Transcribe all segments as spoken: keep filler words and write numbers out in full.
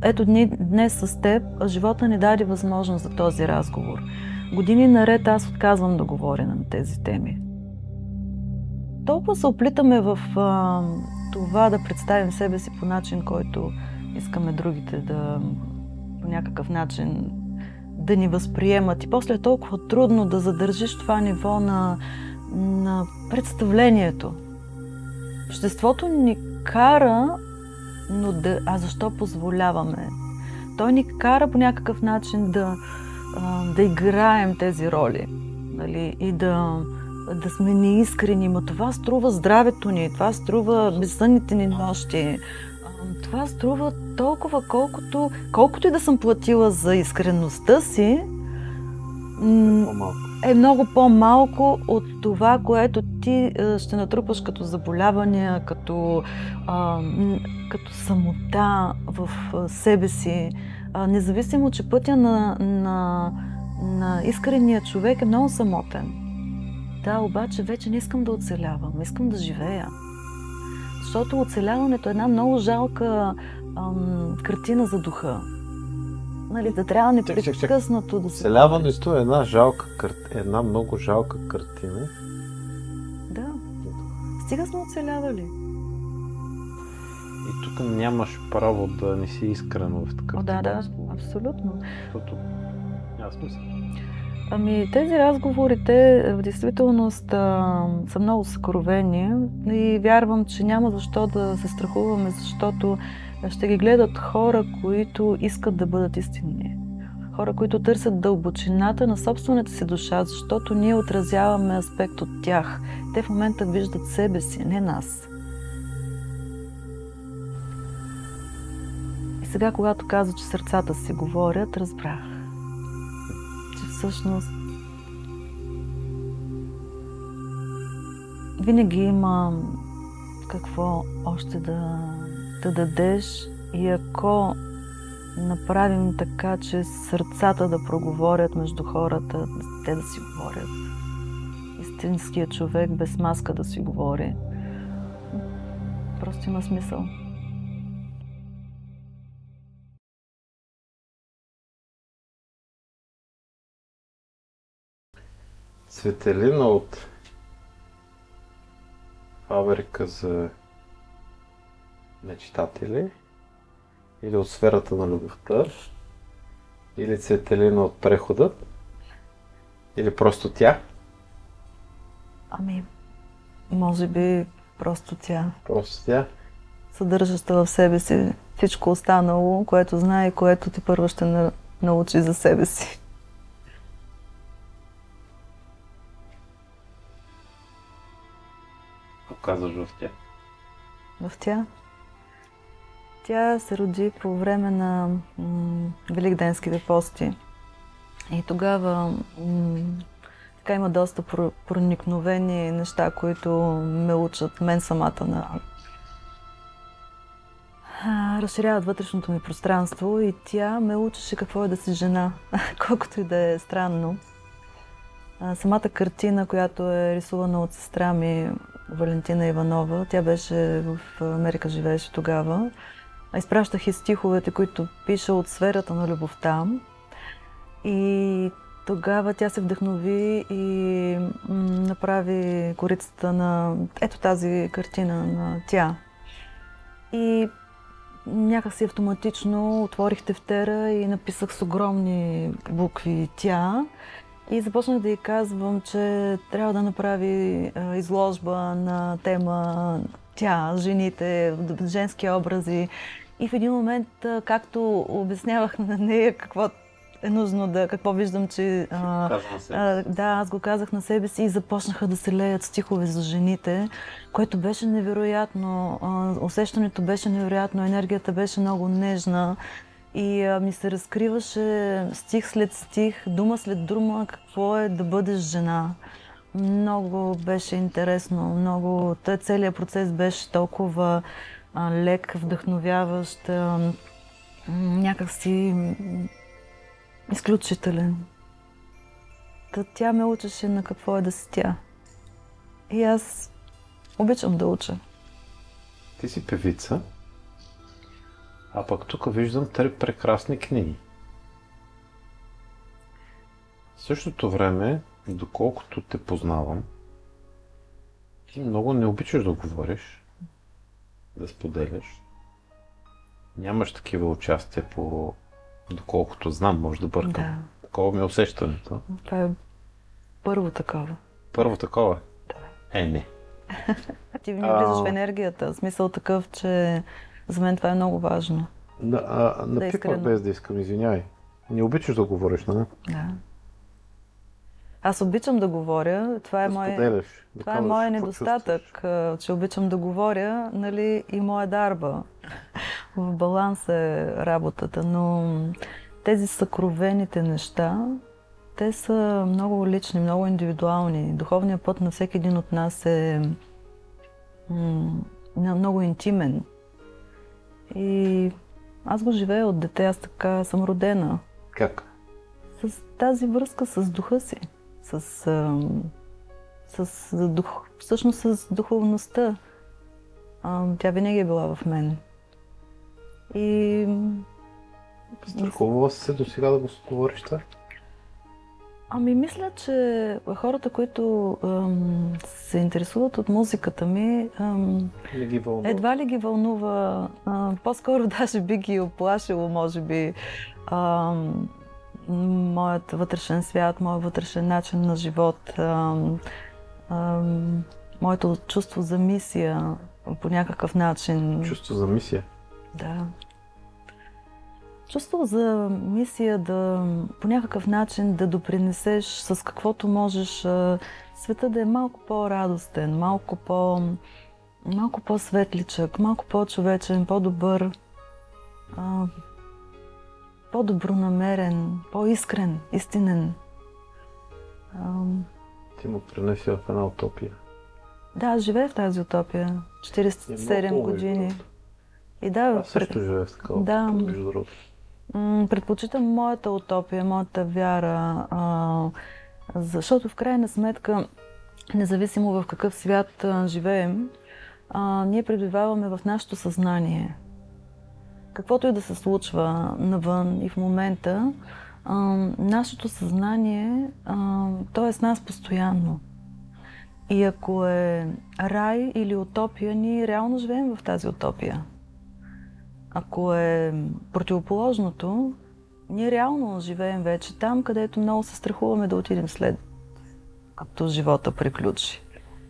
ето днес с теб, живота ни даде възможност за този разговор. Години наред аз отказвам да говоря на тези теми. Толкова се оплитаме в а, това да представим себе си по начин, който искаме другите да по някакъв начин да ни възприемат. И после е толкова трудно да задържиш това ниво на, на представлението. Обществото ни кара, но да, а защо позволяваме? Той ни кара по някакъв начин да, да играем тези роли, нали? И да, да сме неискрени. Но това струва здравето ни, това струва безсънните ни нощи. Това струва толкова, колкото, колкото и да съм платила за искреността си, е много по-малко от това, което ти ще натрупаш като заболявания, като, а, като самота в себе си. А, независимо, че пътя на, на, на искрения човек е много самотен. Да, обаче вече не искам да оцелявам, искам да живея. Защото оцеляването е една много жалка ам, картина за духа. Нали, да трябва непрекъснато да се... Оцеляването е една жалка, една много жалка картина. Да. Стига сме оцелявали. И тук нямаш право да не си искрено в такъв О, да, да, абсолютно. Защото няма смисъл. Ами тези разговори, те в действителност а, са много съкровени и вярвам, че няма защо да се страхуваме, защото ще ги гледат хора, които искат да бъдат истинни. Хора, които търсят дълбочината на собствената си душа, защото ние отразяваме аспект от тях. Те в момента виждат себе си, не нас. И сега, когато каза, че сърцата си говорят, разбрах, че всъщност винаги има какво още да, да дадеш и ако направим така, че сърцата да проговорят между хората, те да си говорят, истинският човек без маска да си говори, просто има смисъл. Цветелина от фабрика за мечтатели или от сферата на любовта, или Цветелина от прехода, или просто тя? Ами, може би просто тя. Просто тя? Съдържаща в себе си всичко останало, което знае и което ти първо ще научи за себе си. Казваш в тя? В тя? Тя се роди по време на м- Великденските пости. И тогава м- така има доста про- проникновени неща, които ме учат мен самата на... А, разширяват вътрешното ми пространство и тя ме учеше какво е да си жена, колкото и да е странно. А, самата картина, която е рисувана от сестра ми, Валентина Иванова, тя беше в Америка, живееше тогава. Изпращах и стиховете, които пиша от сферата на любовта. И тогава тя се вдъхнови и направи корицата на ето тази картина на тя. И някакси автоматично отворих тефтера и написах с огромни букви тя. И започнах да й казвам, че трябва да направи а, изложба на тема тя, жените, женски образи. И в един момент, а, както обяснявах на нея какво е нужно да, какво виждам, че... А, а, да, аз го казах на себе си и започнаха да се леят стихове за жените, което беше невероятно. А, усещането беше невероятно, енергията беше много нежна. И а, ми се разкриваше стих след стих, дума след дума, какво е да бъдеш жена. Много беше интересно, много... Той целият процес беше толкова а, лек, вдъхновяващ, а, някакси изключителен. Та тя ме учеше на какво е да си тя. И аз обичам да уча. Ти си певица. А пък тук виждам три прекрасни книги. В същото време, доколкото те познавам, ти много не обичаш да говориш, да споделяш. Нямаш такива участия по... Доколкото знам, може да бъркам. Да. Такова ми е усещането. Това е първо такова. Първо такова? Да. Е, не. Ти ми влизаш в енергията. Смисъл такъв, че за мен това е много важно. Да, а, Да, напипах искрено. без да искам, извинявай. Не обичаш да говориш, нали? Да. Аз обичам да говоря. Това е, Да мое, споделяш, да това е казваш моя какво недостатък, чувстваш. а, че обичам да говоря, нали, и моя дарба. В баланс е работата, но тези съкровените неща, те са много лични, много индивидуални. Духовният път на всеки един от нас е м- много интимен. И аз го живея от дете, аз така съм родена. Как? С тази връзка с духа си, с, ам, с дух, всъщност с духовността. Ам, тя винаги е била в мен. И Страхувала си се до сега да го говориш това? ами мисля, че хората, които ам, се интересуват от музиката ми, ам, Не ги вълнува. едва ли ги вълнува, а, по-скоро даже би ги оплашило, може би, ам, моят вътрешен свят, моят вътрешен начин на живот, ам, ам, моето чувство за мисия по някакъв начин. Чувство за мисия. Да. Чувство за мисия да по някакъв начин да допринесеш с каквото можеш а, света да е малко по-радостен, малко по малко по-светличък, малко по-човечен, по-добър, а, по-добронамерен, по-искрен, истинен. А, Ти му пренеси в една утопия. да, живея в тази утопия. четиридесет и седем години. И да, Аз също пред... живея в такава да, утопия, между другото. м- предпочитам моята утопия, моята вяра, а, защото в крайна сметка, независимо в какъв свят а, живеем, а, ние пребиваваме в нашето съзнание. Каквото и да се случва навън и в момента, а, нашето съзнание, а, то е с нас постоянно. И ако е рай или утопия, ние реално живеем в тази утопия. Ако е противоположното, ние реално живеем вече там, където много се страхуваме да отидем след като живота приключи.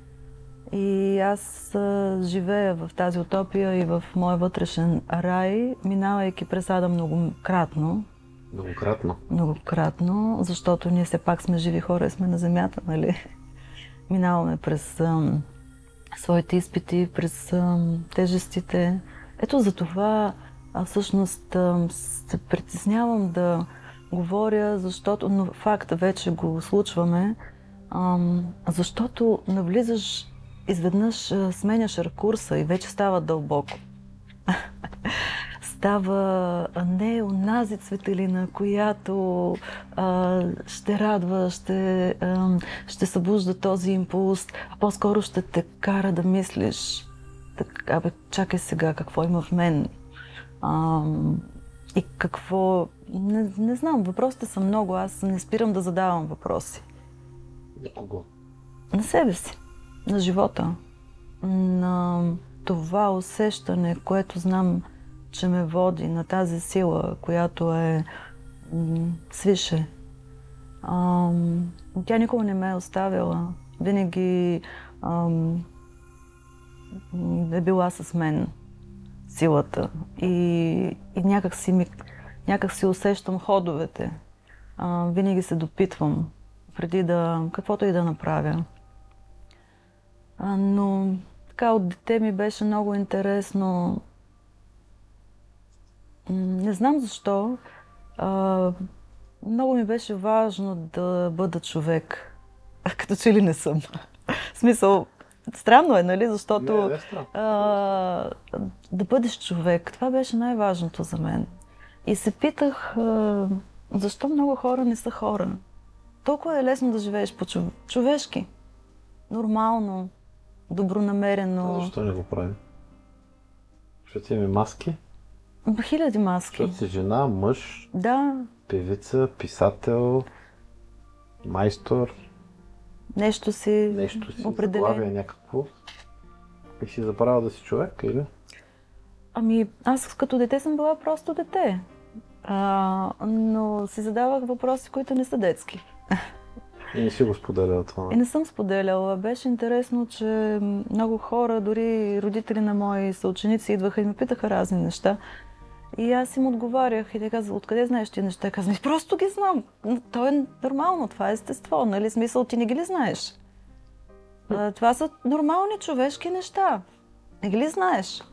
И аз а, живея в тази утопия и в моя вътрешен рай, минавайки през ада многократно. Многократно. Многократно, защото ние все пак сме живи хора и сме на земята, нали? Минаваме през ам, своите изпити, през ам, тежестите. Ето за това а, всъщност ам, се притеснявам да говоря, защото, но факта вече го случваме, ам, защото навлизаш, изведнъж а, сменяш ракурса и вече става дълбоко. Става не онази светлина, която а, ще радва, ще, а, ще събужда този импулс, а по-скоро ще те кара да мислиш, так, абе, чакай сега, какво има в мен а, и какво... Не, не знам, въпросите са много, аз не спирам да задавам въпроси. На кого? На себе си, на живота, на това усещане, което знам, че ме води, на тази сила, която е м- свише. Ам, тя никога не ме е оставила. Винаги ам, е била с мен силата. И, и някак, си ми, някак си усещам ходовете. А, винаги се допитвам преди да, каквото и да направя. А, но така от дете ми беше много интересно. Не знам защо. А, много ми беше важно да бъда човек. Като че ли не съм. В смисъл, странно е, нали? Защото Не, не е странно. а, да бъдеш човек, това беше най-важното за мен. И се питах, а, защо много хора не са хора? Толкова е лесно да живееш по-човешки. Нормално, добронамерено. А защо не го правим? Защото имаме маски Хиляди маски. Защото си жена, мъж, Да, певица, писател, майстор, нещо си нещо си, определено. заглавие някакво. И си забравя да си човек, или? Ами, аз като дете съм била просто дете. А, но си задавах въпроси, които не са детски. И не си го споделяла това. И не съм споделяла. Беше интересно, че много хора, дори родители на мои съученици, идваха и ме питаха разни неща. И аз им отговарях и те казват, откъде знаеш ти неща? И казвам, просто ги знам. То е нормално, това е естество, нали? Смисъл, ти не ги ли знаеш? А, това са нормални човешки неща. Не ги ли знаеш?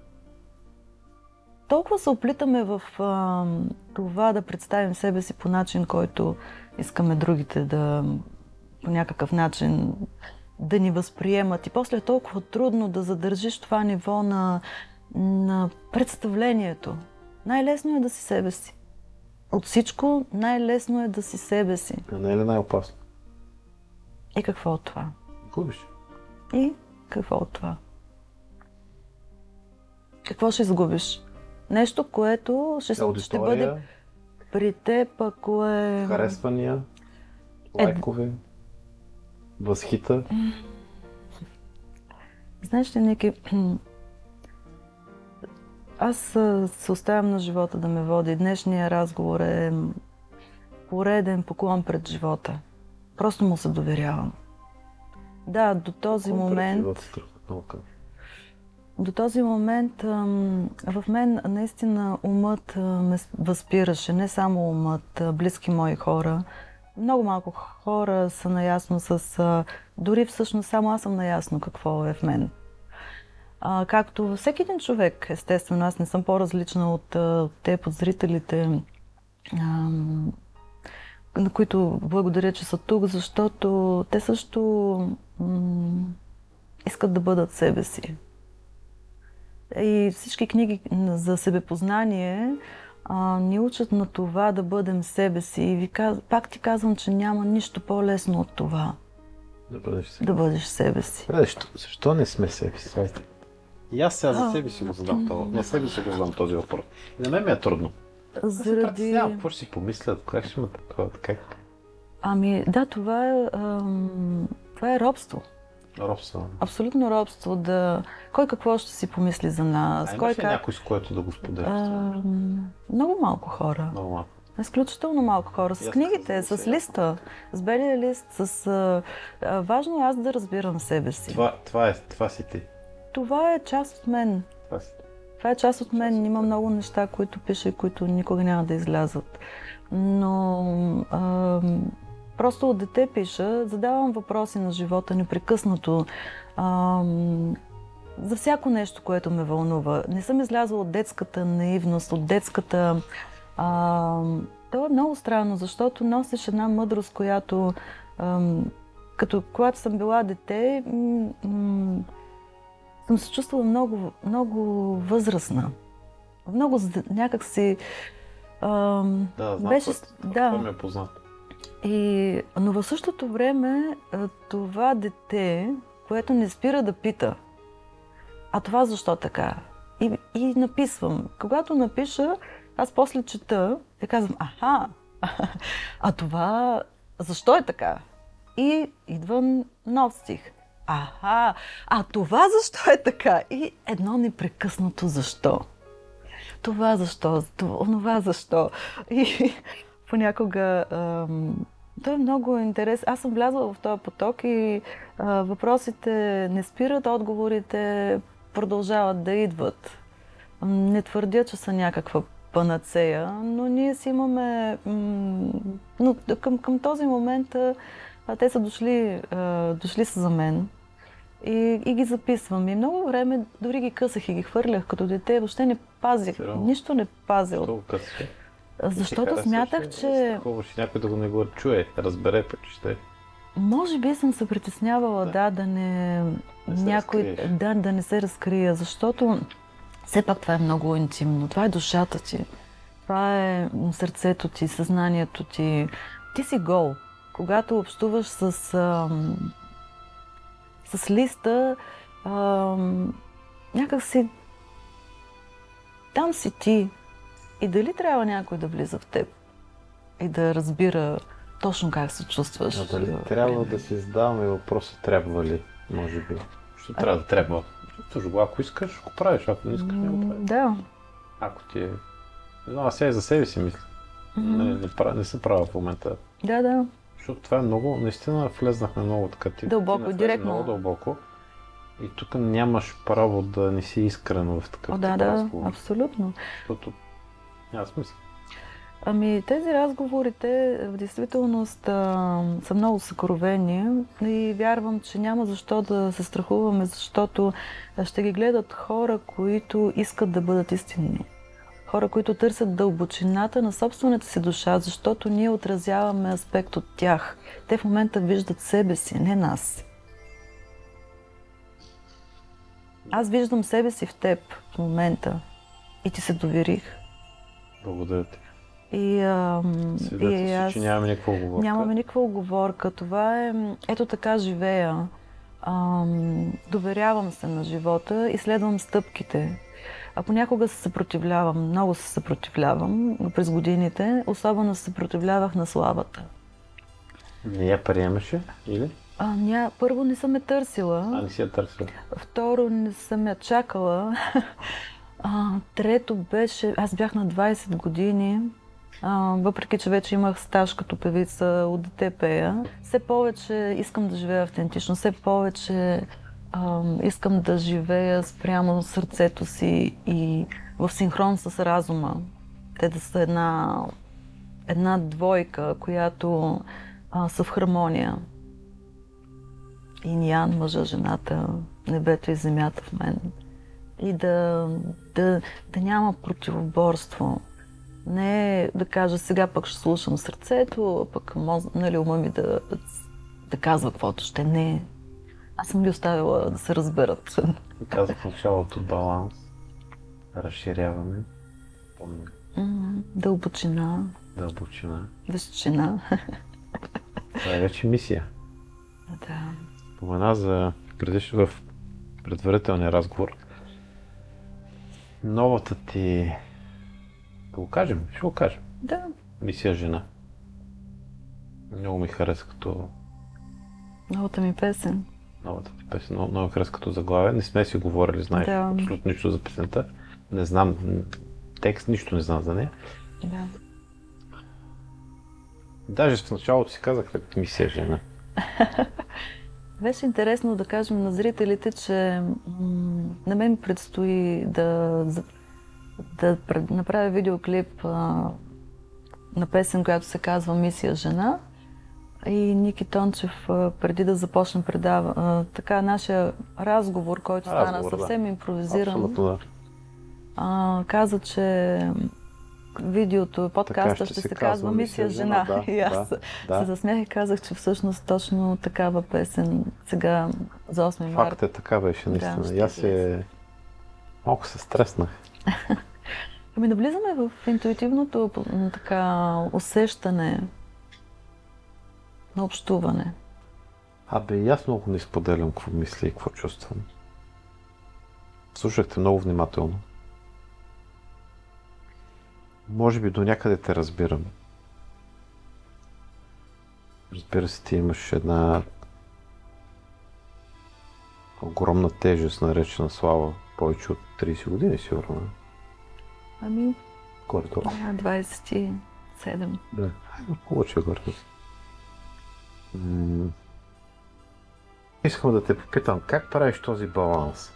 Толкова се оплитаме в а, това да представим себе си по начин, който искаме другите да по някакъв начин да ни възприемат. И после е толкова трудно да задържиш това ниво на, на представлението. Най-лесно е да си себе си. От всичко най-лесно е да си себе си. А не е ли най-опасно? И какво от това? Губиш. И какво от това? Какво ще изгубиш? Нещо, което ще, ще бъде при теб, ако е... Харесвания, лайкове, възхита. Знаеш ли, Ники, аз се оставям на живота да ме води. Днешният разговор е пореден поклон пред живота. Просто му се доверявам. Да, до този Поклон момент... До този момент в мен наистина умът ме възпираше, не само умът, близки мои хора. Много малко хора са наясно с... Дори всъщност само аз съм наясно какво е в мен. А, както във всеки един човек, естествено, аз не съм по-различна от теб, от зрителите, а, на които благодаря, че са тук, защото те също м- искат да бъдат себе си. И всички книги за себепознание а, ни учат на това да бъдем себе си. И ви каз... пак ти казвам, че няма нищо по-лесно от това. Да бъдеш себе, да бъдеш себе си. Защо, защо не сме себе си? И аз сега за себе си го задам това. На себе си го задам този въпрос. И на мен ми е трудно. Заради... Аз какво ще си помислят? Как ще има такова? Как? Ами да, това е, ам... това е робство. Робство. Абсолютно робство. Да... Кой какво ще си помисли за нас? А Кой имаш ли как... някой, с който да го споделяш? А, много малко хора. Много малко. Изключително малко хора. С книгите, с листа, с белия лист, с... А, важно е аз да разбирам себе си. Това, това, е, това си ти. Това е част от мен. Това си. Това е част от мен. Има много неща, които пиша и които никога няма да излязат. Но а, просто от дете пиша, задавам въпроси на живота непрекъснато. А, за всяко нещо, което ме вълнува. Не съм излязла от детската наивност, от детската... А, то е много странно, защото носиш една мъдрост, която... А, като когато съм била дете, м- м- съм се чувствала много, много възрастна. Много някак си... А, да, знам, беше... това, да. това ми е познато. И, но в същото време това дете, което не спира да пита, а това защо така? И, и написвам. Когато напиша, аз после чета и казвам, аха, а това защо е така? И идва нов стих. Аха, а това защо е така? И едно непрекъснато защо. Това защо, това, онова защо. И понякога... Ам, то е много интересно. Аз съм влязла в този поток и а, въпросите не спират, отговорите продължават да идват. Не твърдя, че са някаква панацея, но ние си имаме... М- но към, към този момент а, те са дошли, а, дошли са за мен и, и ги записвам. И много време дори ги късах и ги хвърлях като дете. Въобще не пазих. Сериално? Нищо не пазил. Защо го късваш? Защото смятах, че... Хубаво, някой да го не го чуе, разбере, пък ще... Може би съм се притеснявала, да, да, да не... не някой... Да, да не се разкрия, защото все пак това е много интимно. Това е душата ти. Това е сърцето ти, съзнанието ти. Ти си гол. Когато общуваш с... Ам... с листа, ам... някак си... там си ти. И дали трябва някой да влиза в теб и да разбира точно как се чувстваш? А дали трябва да си задаваме въпроса, трябва ли, може би? Що трябва да трябва? Ако искаш, го правиш, ако не искаш, не го правиш. Да. Ако ти е... Не знам, аз сега и за себе си мисля. Mm-hmm. Не, не, не, не съм права в момента. Да, да. Защото това е много, наистина влезнахме много така. Ти, дълбоко, ти директно. Много дълбоко. И тук нямаш право да не си искрен в такъв О, да, тип да, разговор. Абсолютно. Защото няма смисъл. Ами тези разговорите в действителност а, са много съкровени и вярвам, че няма защо да се страхуваме, защото ще ги гледат хора, които искат да бъдат истинни. Хора, които търсят дълбочината на собствената си душа, защото ние отразяваме аспект от тях. Те в момента виждат себе си, не нас. Аз виждам себе си в теб в момента и ти се доверих. Благодаря ти. И, а, и аз... че нямаме никаква оговорка. Нямаме никаква оговорка. Това е... Ето така живея. А, доверявам се на живота и следвам стъпките. А понякога се съпротивлявам, много се съпротивлявам през годините. Особено се съпротивлявах на славата. Не я приемаше или? А, ня... Първо не съм я търсила. А, не си я търсила. Второ не съм я чакала. А, трето беше... Аз бях на двайсет години. А, въпреки че вече имах стаж като певица, от дете пея, все повече искам да живея автентично, все повече а, искам да живея спрямо сърцето си и в синхрон с разума. Те да са една, една двойка, която а, са в хармония. Инь-ян, мъжа, жената, небето и земята в мен. И да, да, да няма противоборство. Не да кажа сега пък ще слушам сърцето, а пък нали, ума ми да, да казва каквото ще. Не. Аз съм ги оставила да се разберат. Казах в началото баланс, разширяване, Mm, дълбочина. Дълбочина. Височина. Това е вече мисия. Да. Спомена за предишно в предварителния разговор. Новата ти... Да го кажем? Ще го кажем. Да. Мисия жена. Много ми хареса като... Новата ми песен. Новата ми песен. Много, много ми хареса като заглавие. Не сме си говорили, знаеш, да. абсолютно нищо за песента. Не знам текст, нищо не знам за нея. Да. Даже в началото си казах мисия жена. Беше интересно да кажем на зрителите, че м- на мен предстои да, да направя видеоклип а, на песен, която се казва Мисия жена. И Ники Тончев, а, преди да започне предава, а, така нашия разговор, който стана разговор, съвсем да. импровизиран, Абсолютно, да. а, каза, че видеото, подкаста ще, ще се казва Мисия жена. жена. Да, и аз да, да. се засмях и казах, че всъщност точно такава песен сега за осми март. Факт е, така беше наистина. Да, и аз се... Малко се стреснах. Ами да влизаме в интуитивното така усещане на общуване. Абе, и аз много не споделям какво мисля и какво чувствам. Слушахте много внимателно. Може би до някъде те разбирам. Разбира се, ти имаш една огромна тежест, наречена слава, повече от трийсет години, сигурно. Ами, горе-долу. двайсет и седем. Да, повече горе-долу. М- Искам да те попитам, как правиш този баланс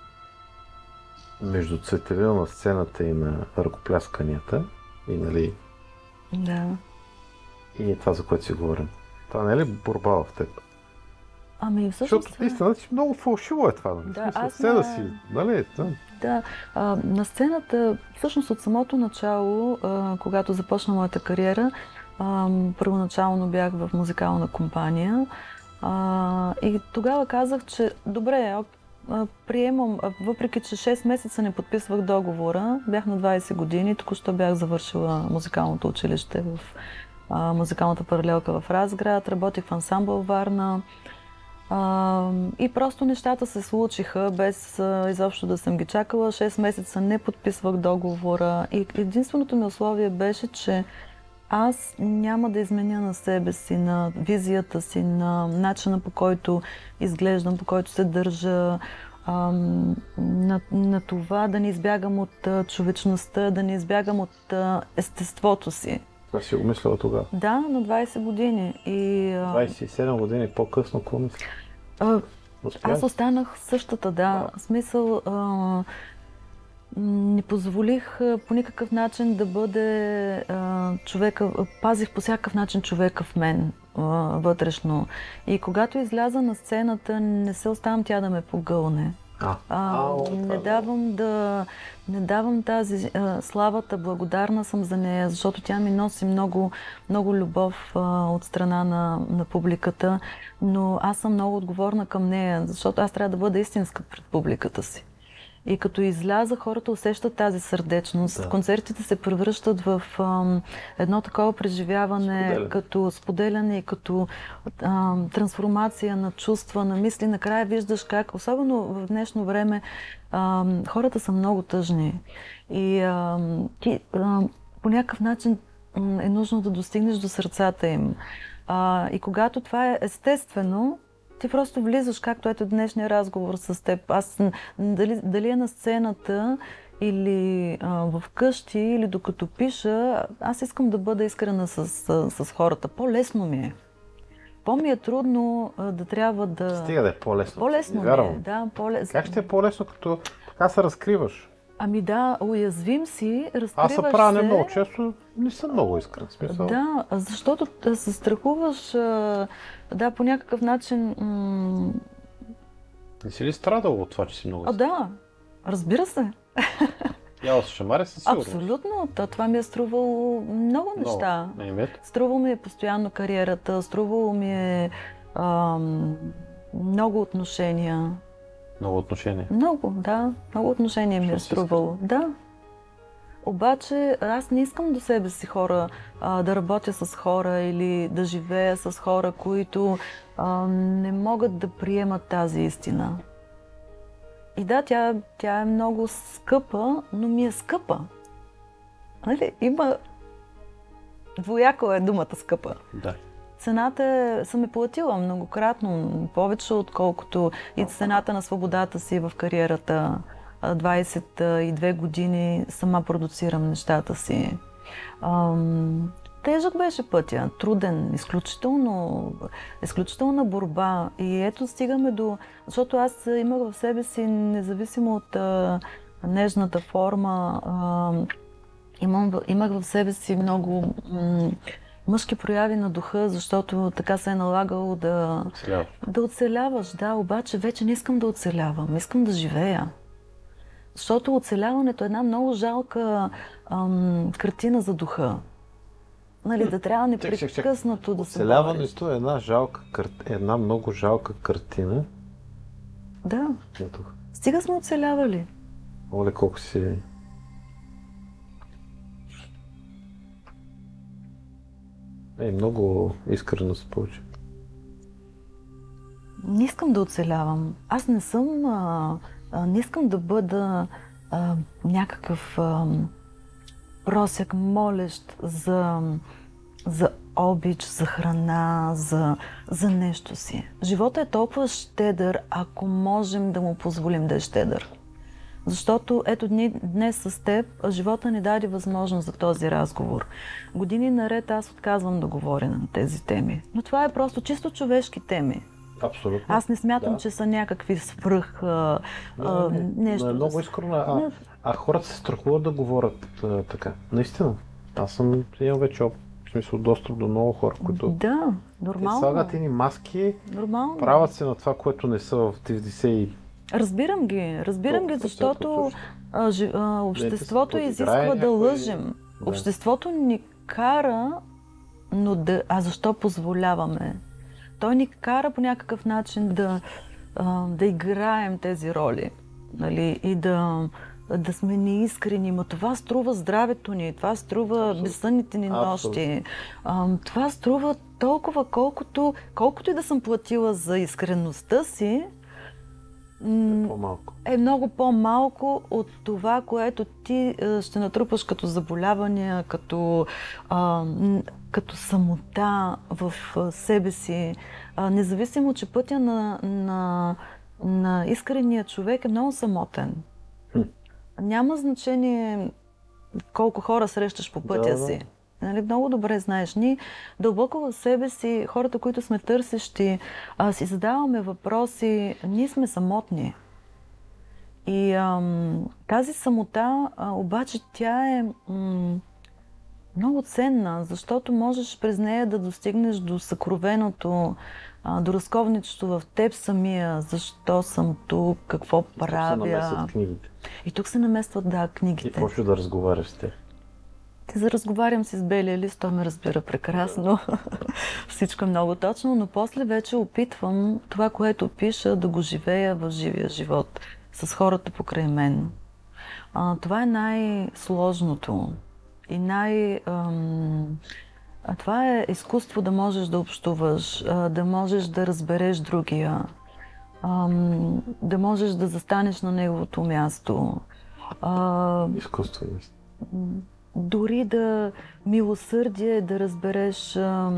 между цветовете на сцената и на ръкоплясканията и, нали, Да. и това, за което си говорим. Това не е ли борба в теб? Ами всъщност... Защото истина, че много фалшиво е това. Нали? Да, смисъл, аз сцена на... си, нали? Да. Да, а, на сцената, всъщност от самото начало, а, когато започна моята кариера, а, първоначално бях в музикална компания а, и тогава казах, че добре, а, приемам, а, въпреки че шест месеца не подписвах договора, бях на двайсет години, току-що бях завършила музикалното училище в а, музикалната паралелка в Разград, работих в ансамбъл Варна. А, и просто нещата се случиха без а, изобщо да съм ги чакала. шест месеца не подписвах договора и единственото ми условие беше, че аз няма да изменя на себе си, на визията си, на начина, по който изглеждам, по който се държа, ам, на, на това да не избягам от а, човечността, да не избягам от а, естеството си. Това си го мислила тогава? Да, на двайсет години. И, а, двайсет и седем години по-късно, какво мисля? а, аз останах същата, да. В смисъл, а, не позволих а, по никакъв начин да бъде а, човека, пазих по всякакъв начин човека в мен а, вътрешно. И когато изляза на сцената, не се оставам тя да ме погълне. А, А, а, не давам да, не давам тази а, славата, благодарна съм за нея, защото тя ми носи много, много любов а, от страна на, на публиката, но аз съм много отговорна към нея, защото аз трябва да бъда истинска пред публиката си. И като изляза, хората усещат тази сърдечност. Да. Концертите се превръщат в ам, едно такова преживяване, Споделяне. като споделяне и като ам, трансформация на чувства, на мисли. Накрая виждаш как, особено в днешно време, ам, хората са много тъжни. И ам, ти ам, по някакъв начин м, е нужно да достигнеш до сърцата им. А, и когато това е естествено, ти просто влизаш, както ето днешния разговор с теб. Аз дали, дали е на сцената или а, в къщи, или докато пиша, аз искам да бъда искрена с, с, с хората. По-лесно ми е. По-ми е трудно а, да трябва да... Стига да е по-лесно. По-лесно ми е, да, по-лесно. Как ще е по-лесно, като така се разкриваш? Ами да, уязвим си, разкриваш Аз се правя не се. много често, не съм много искрен. Смисъл. Да, защото се страхуваш, а, да, по някакъв начин... М- Не си ли страдал от това, че си много а, искрен? да, разбира се. Яла с шамари със сигурност. Абсолютно. То, това ми е струвало много неща. Не името. Струвало ми е постоянно кариерата, струвало ми е ам, много отношения. Много отношения. Много, да. Много отношения ми е Що си струвало. Да. Обаче аз не искам до себе си хора, а, да работя с хора или да живея с хора, които а, не могат да приемат тази истина. И да, тя, тя е много скъпа, но ми е скъпа. Нали? Има... Двояко е думата скъпа. Да. Цената е, съм е платила многократно, повече отколкото и цената на свободата си в кариерата. двайсет и две години сама продуцирам нещата си. Ам, тежък беше пътя, труден, изключително, изключителна борба. И ето стигаме до... Защото аз имах в себе си, независимо от а, нежната форма, а, имам, имах в себе си много м- мъжки прояви на духа, защото така се е налагало да... Оцеляваш. Да оцеляваш, да, обаче вече не искам да оцелявам, искам да живея. Защото оцеляването е една много жалка ам, картина за духа. Нали, да трябва непрекъснато да се бориш. Оцеляването е една жалка, една много жалка картина. Да. Ето. Стига сме оцелявали. Оле, колко си... Е, много искрено се получи. Не искам да оцелявам. Аз не съм... А, а, не искам да бъда а, някакъв а, просяк, молещ за, за обич, за храна, за, за нещо си. Животът е толкова щедър, ако можем да му позволим да е щедър. Защото ето днес с теб живота ни даде възможност за този разговор. Години наред аз отказвам да говоря на тези теми. Но това е просто чисто човешки теми. Абсолютно. Аз не смятам, да. че са някакви свръх а, а, не, не, нещо. Но е да много с- искрено. А, Не. а хората се страхуват да говорят а, така. Наистина. Аз съм имал вече оп- в смисъл достъп до много хора, които Да, те нормално. слагат едни маски, Нормално. правят се на това, което не са в деветдесет и... Разбирам ги, разбирам ги, Толкова защото също. а, жи- а, обществото Не, да се изисква подиграе да някой- лъжем. Да. Обществото ни кара, но да... А защо позволяваме? Той ни кара по някакъв начин да, а, да играем тези роли, нали? И да, да сме неискрени, но това струва здравето ни, това струва Абсолютно. безсънните ни нощи. А, това струва толкова, колкото, колкото и да съм платила за искреността си, е, по-малко. е много по-малко от това, което ти ще натрупаш като заболявания, като, а, като самота в себе си. А, независимо, че пътя на, на, на искрения човек е много самотен. Хм. Няма значение колко хора срещаш по пътя да, си. Нали, много добре знаеш. Ние дълбоко в себе си, хората, които сме търсещи, а, си задаваме въпроси, ние сме самотни. И ам, тази самота, а, обаче тя е м- много ценна, защото можеш през нея да достигнеш до съкровеното, а, до разковничето в теб самия, защо съм тук, какво правя. Тук се наместват книгите. И тук се наместват, да, книгите. И почваш да разговаряш с теб. Те за разговарям си с белия лист, той ме разбира прекрасно. Всичко е много точно, но после вече опитвам това, което пиша, да го живея в живия живот с хората покрай мен. А, това е най-сложното и най... Ам, а това е изкуство да можеш да общуваш, а, да можеш да разбереш другия, ам, да можеш да застанеш на неговото място. А, изкуство е. Дори да милосърдие, да разбереш а,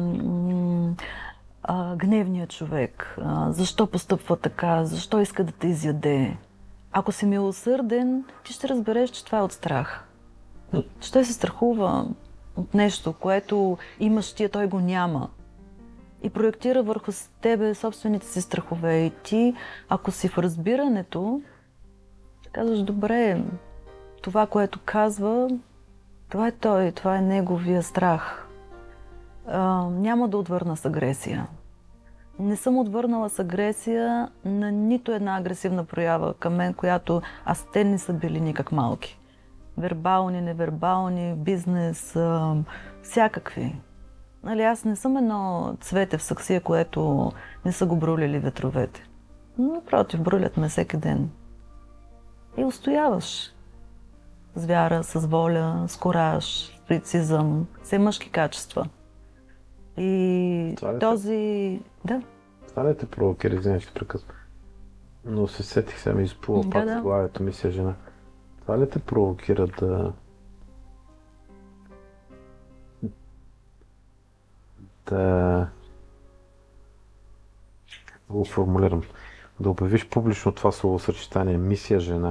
а, гневния човек, а, защо постъпва така, защо иска да те изяде. Ако си милосърден, ти ще разбереш, че това е от страх. Че той се страхува от нещо, което имаш ти, а той го няма. И проектира върху тебе собствените си страхове. И ти, ако си в разбирането, казваш, добре, това, което казва, това е той, това е неговия страх. А, няма да отвърна с агресия. Не съм отвърнала с агресия на нито една агресивна проява към мен, която аз те не са били никак малки. Вербални, невербални, бизнес, а, всякакви. Нали, аз не съм едно цвете в саксия, което не са го брулили ветровете. Напротив, брулят ме всеки ден. И устояваш. С вяра, с воля, с кораж, с прецизъм, все мъжки качества. И това този... Да. Това ли те провокира, извиня, ще прекъсвам. Но се сетих сега ми изплува да, пак да. В главата мисия жена. Това ли те провокира да... да... го формулирам. Да обявиш публично това словосъчетание мисия жена.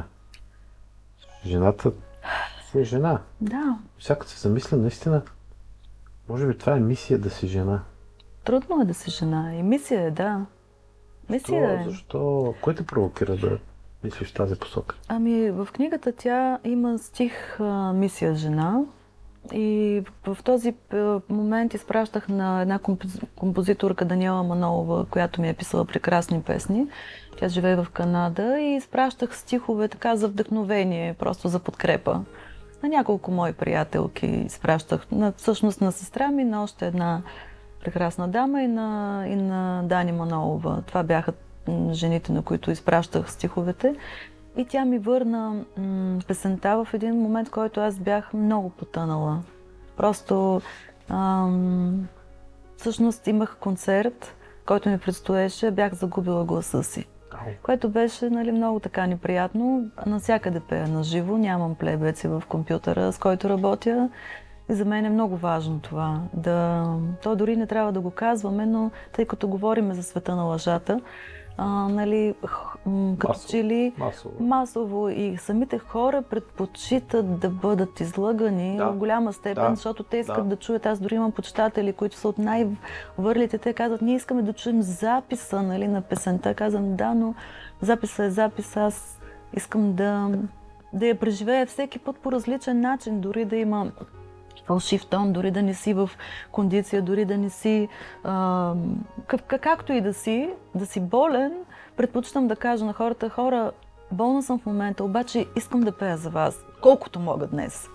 Жената си е жена. Да. Всяка се замисля, наистина, може би това е мисия да си жена. Трудно е да си жена. И мисия е, да. Мисия защо, е. Защо? Кой те провокира да мислиш в тази посока? Ами, в книгата тя има стих а, мисия жена. И в този момент изпращах на една композиторка Даниела Манолова, която ми е писала прекрасни песни. Тя живее в Канада и изпращах стихове така за вдъхновение, просто за подкрепа. На няколко мои приятелки изпращах, на, всъщност на сестра ми, на още една прекрасна дама и на, и на Дани Манолова. Това бяха жените, на които изпращах стиховете. И тя ми върна м- песента в един момент, в който аз бях много потънала. Просто ам, всъщност имах концерт, който ми предстоеше, бях загубила гласа си. Което беше, нали, много така неприятно. Навсякъде пея на живо, нямам плейбеци в компютъра, с който работя. И за мен е много важно това. Да... То дори не трябва да го казваме, но тъй като говорим за света на лъжата, А, нали, като масово, че ли масово. масово и самите хора предпочитат да бъдат излъгани да. в голяма степен, да. защото те искат да. да чуят. Аз дори имам почитатели, които са от най-върлите. Те казват, ние искаме да чуем записа, нали, на песента. Казвам, да, но записа е запис. Аз искам да, да я преживея всеки път по различен начин, дори да има фалшив тон, дори да не си в кондиция, дори да не си, а, как, както и да си, да си болен, предпочитам да кажа на хората, хора, болна съм в момента, обаче искам да пея за вас, колкото мога днес.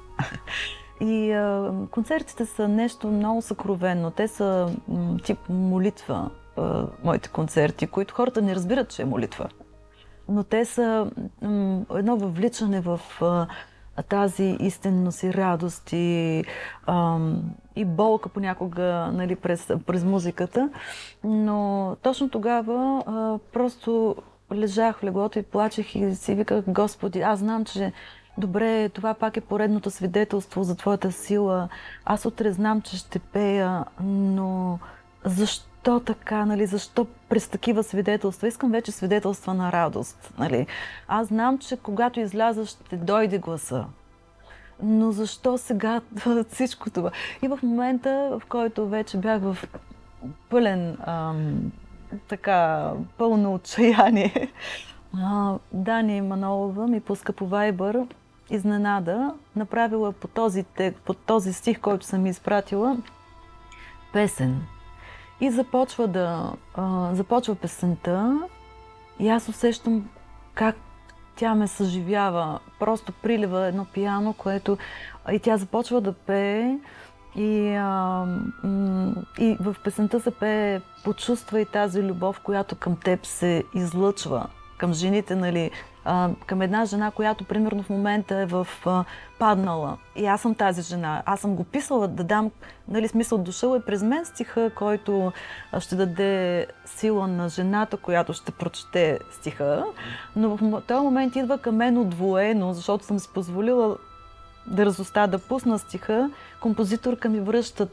И а, концертите са нещо много съкровенно, те са м, тип молитва, а, моите концерти, които хората не разбират, че е молитва. но те са м, едно въвличане в а, тази истинност и радост и, ам, и болка понякога, нали, през, през музиката. Но точно тогава а, просто лежах в леглото и плачех и си виках: Господи, аз знам, че добре, това пак е поредното свидетелство за Твоята сила. Аз утре знам, че ще пея, но защо така, нали? Защо през такива свидетелства? Искам вече свидетелства на радост, нали? Аз знам, че когато изляза, ще дойде гласа. Но защо сега всичко това? И в момента, в който вече бях в пълен, ам, така, пълно отчаяние, а, Дани Манолова ми пуска по Viber изненада, направила по този, по този стих, който съм изпратила, песен. И започва да а, започва песента и аз усещам как тя ме съживява. Просто прилива едно пиано, което и тя започва да пее и, а, и в песента се пее: почувствай тази любов, която към теб се излъчва. Към жените, нали, а, към една жена, която примерно в момента е в а, паднала. И аз съм тази жена. Аз съм го писала да дам, нали, смисъл, дошъл е през мен стиха, който ще даде сила на жената, която ще прочете стиха. Но в този момент идва към мен удвоено, защото съм си позволила да разоста, да пусна стиха. Композиторка ми връща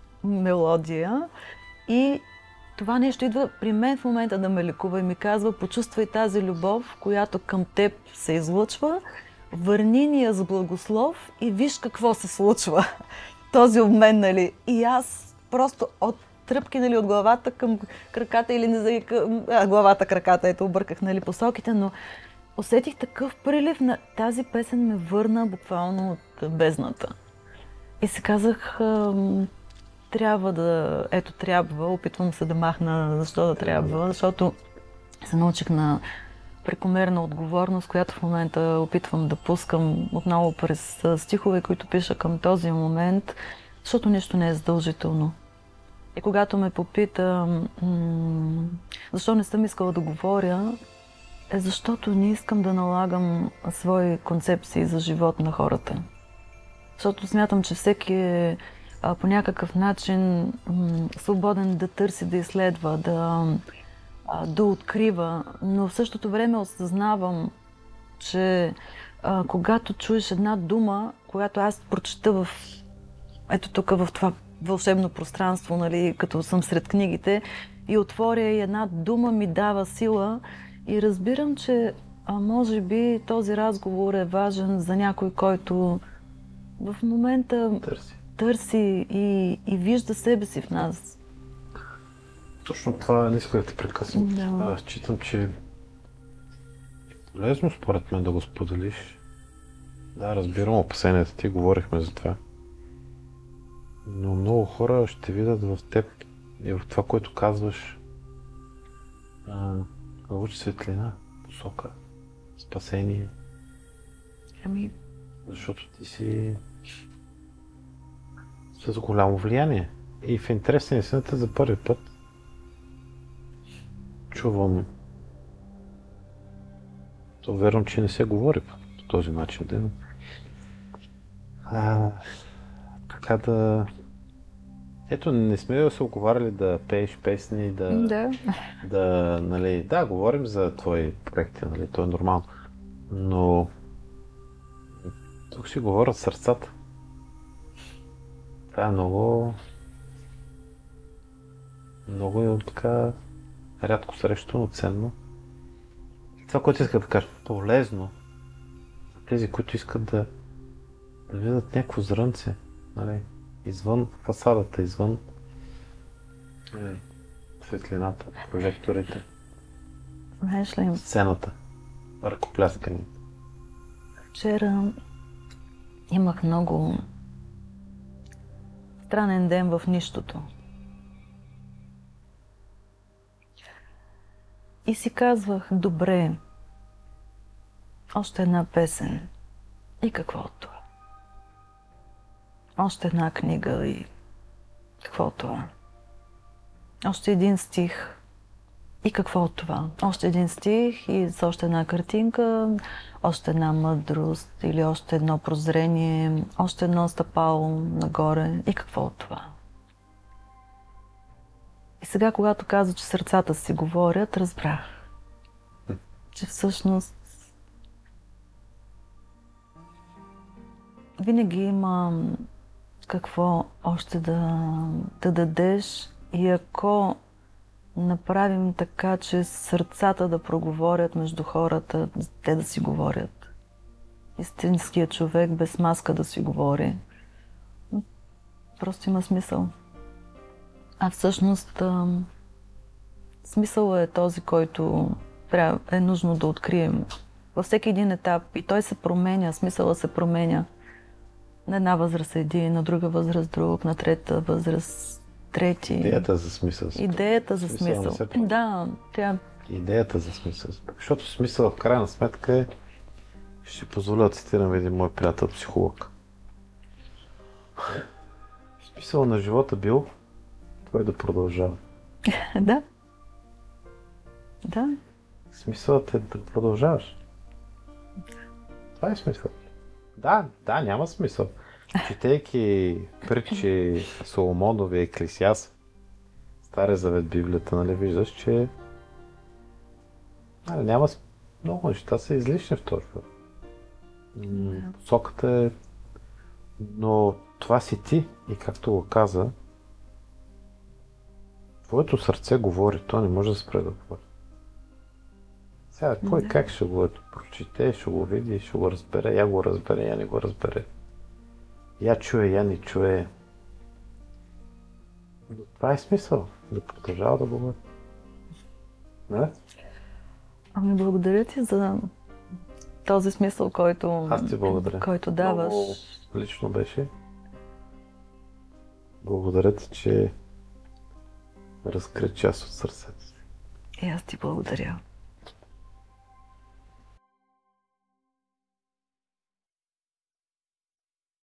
мелодия и това нещо идва при мен в момента да ме лекува и ми казва: почувствай тази любов, която към теб се излъчва, върни ни я с благослов и виж какво се случва. Този обмен, нали. И аз просто от тръпки, нали, от главата към краката или не за а, главата, краката, ето обърках, нали, посоките, но усетих такъв прилив на тази песен, ме върна буквално от бездната. И си казах: трябва да, ето трябва, опитвам се да махна защо да трябва, защото се научих на прекомерна отговорност, която в момента опитвам да пускам отново през стихове, които пиша към този момент, защото нищо не е задължително. И когато ме попита м- защо не съм искала да говоря, е защото не искам да налагам свои концепции за живот на хората. Защото смятам, че всеки е а, по някакъв начин м- свободен да търси, да изследва, да, а, да открива, но в същото време осъзнавам, че а, когато чуеш една дума, която аз прочета в ето тук, в това вълшебно пространство, нали, като съм сред книгите, и отворя и една дума ми дава сила и разбирам, че а, може би този разговор е важен за някой, който в момента Търси. търси и, и вижда себе си в нас. Точно това не исках да те прекъсвам. Да. Аз считам, че е полезно според мен да го споделиш. Да, разбирам опасенията ти, говорихме за това. Но много хора ще видят в теб и в това, което казваш, луч, светлина, посока, спасение. Ами... Защото ти си с голямо влияние. И в интерес на истината за първи път чувам, то верно, че не се говори по този начин, да, а, така да... Ето, не сме да се оговаряли да пееш песни, да... Да. Да, нали, да, говорим за твои проекти, нали, то е нормално. Но тук си говорят сърцата. Това е много... Много е така рядко срещано, ценно. Това, което иска да кажа, полезно за тези, които искат да, да видят някакво зрънце, нали, извън фасадата, извън е, светлината, прожекторите, Знаеш ли, сцената, ръкопляскане. вчера имах много странен ден в нищото. И си казвах: добре, още една песен. И какво от това? Още една книга и какво от това? Още един стих. И какво от това? Още един стих и с още една картинка, още една мъдрост или още едно прозрение, още едно стъпало нагоре. И какво от това? И сега, когато каза, че сърцата си говорят, разбрах, че всъщност винаги има какво още да, да дадеш и ако направим така, че сърцата да проговорят между хората, те да си говорят. Истинският човек без маска да си говори. Просто има смисъл. А всъщност смисълът е този, който е нужно да открием. Във всеки един етап и той се променя, смисълът се променя. На една възраст един, на друга възраст друг, на трета възраст трети. Идеята за смисъл. Идеята за смисъл. смисъл. Да, тя... Идеята за смисъл. Защото смисъл в крайна сметка е, ще позволя да цитирам един мой приятел психолог. Смисъл на живота бил той да продължава. Да. Да. Смисълът е да продължаваш. Това е смисъл. Да, да, няма смисъл. Четейки притчи Соломонови, Еклесиаст, Стария завет, Библията, нали виждаш, че нали, няма много неща са излишни в този живот. Посоката е... Но това си ти и както го каза, твоето сърце говори, то не може да спре да говори. Сега, кой да. Как ще го прочете, ще го види, ще го разбере, я го разбере, я не го разбере. Я чуе, я не чуе. Но това е смисъл, да продължава да говори. Не? Ами благодаря ти за този смисъл, който, Аз ти благодаря. който даваш. Много лично беше. Благодаря ти, че разкри част от сърцето си. И аз ти благодаря.